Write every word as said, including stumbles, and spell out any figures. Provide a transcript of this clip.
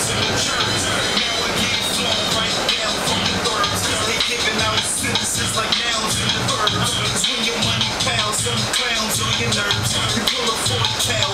in the church. Now I get flown right down from the birds. They giving out sentences like nouns in the verbs. Cause when your money piles, some clowns on your nerves. You pull a forty cal